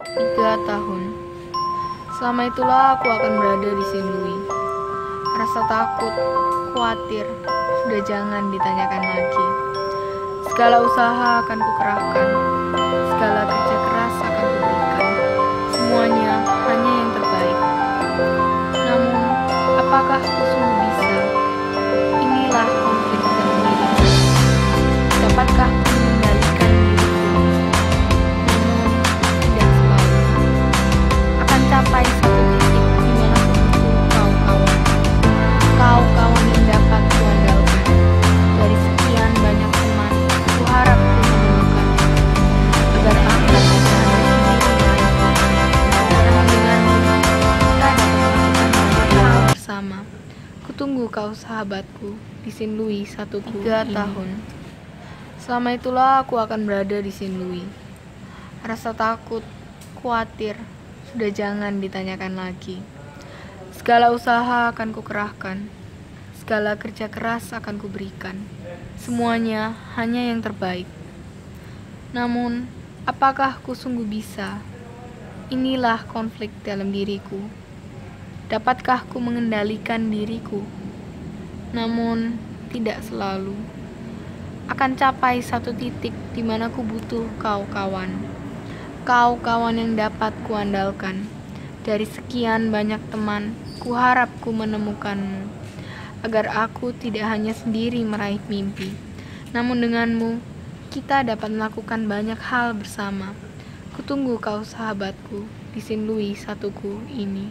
3 tahun. Selama itulah aku akan berada di sini. Rasa takut, khawatir, sudah jangan ditanyakan lagi. Segala usaha akan kukerahkan, segala kerja keras akan kuberikan. Semuanya hanya yang terbaik. Namun, apakah aku sungguh bisa? Inilah konflik dalam diriku. Dapatkah aku mengendalikan diriku? Namun, tidak selalu. Akan capai satu titik di mana aku butuh kau kawan. Kau kawan yang dapat kuandalkan. Dari sekian banyak teman, kuharap ku menemukan. Agar aku tidak hanya sendiri meraihku. Karena denganmu, kita dapat melakukan banyak hal bersama. Kutunggu kau sahabatku, di Sin Louis 1ku. 3 tahun. Selama itulah aku akan berada di Sin Louis. Rasa takut, khawatir, sudah jangan ditanyakan lagi. Segala usaha akan kukerahkan, segala kerja keras akan kuberikan. Semuanya hanya yang terbaik. Namun, apakah aku sungguh bisa? Inilah konflik dalam diriku. Dapatkah ku mengendalikan diriku? Namun, tidak selalu. Akan capai satu titik di mana ku butuh kau kawan. Kau kawan yang dapat kuandalkan. Dari sekian banyak teman, kuharap ku menemukanmu. Agar aku tidak hanya sendiri meraih mimpi. Namun denganmu, kita dapat melakukan banyak hal bersama. Kutunggu kau sahabatku, di Sin Louis 1ku ini.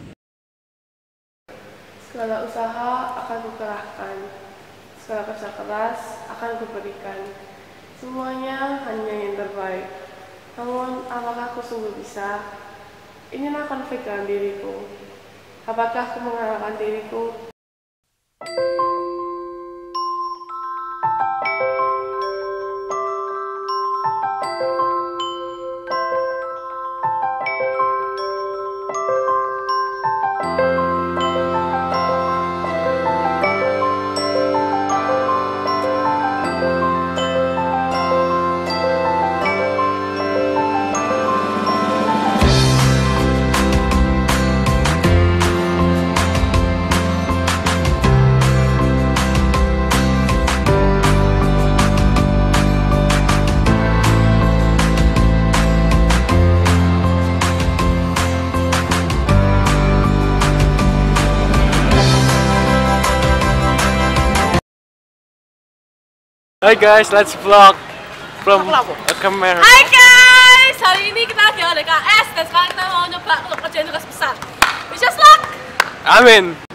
Segala usaha akan kukerahkan, segala kerja keras akan kuberikan. Semuanya hanya yang terbaik. Namun, apakah aku sungguh bisa? Inilah konflik dalam diriku. Apakah aku mengalahkan diriku? Hi guys, let's vlog from a camera. Hai guys, hari ini kita lagi ada KS dan sekarang kita mau nyoba untuk kerjain tugas besar. Wish us luck! Amin.